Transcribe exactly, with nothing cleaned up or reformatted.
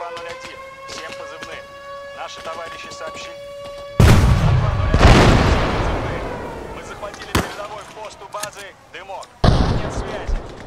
два ноль один. Всем позывные. Наши товарищи сообщили. два ноль один. Всем позывные. Мы захватили передовой пост у базы. Дымок. Нет связи.